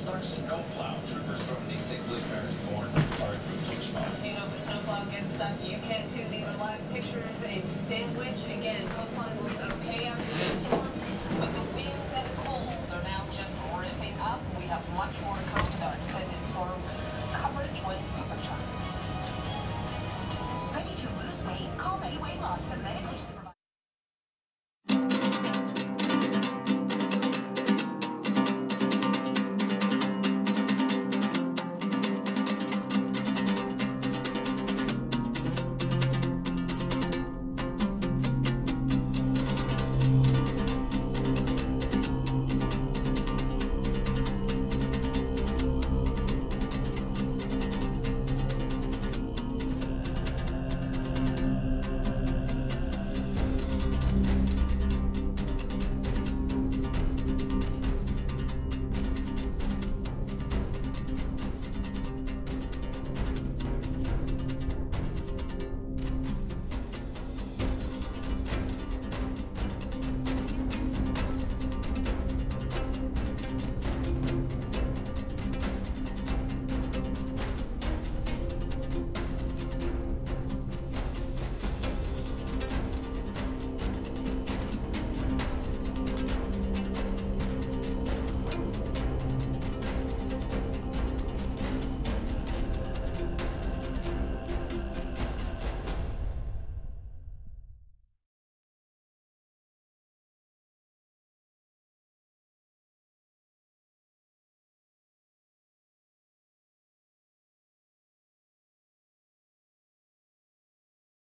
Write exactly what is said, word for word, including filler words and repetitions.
start snowplows. Rivers from the State Police Parents Born are in groups of smoke. So you know if a snowplow gets stuck, you can too. These are live pictures in Sandwich. Again, coastline looks okay after the storm, but the winds and the cold are now just ripping up. We have much more to come with our extended storm coverage when we return. Ready to lose weight? Call Medi Weight Loss, the medically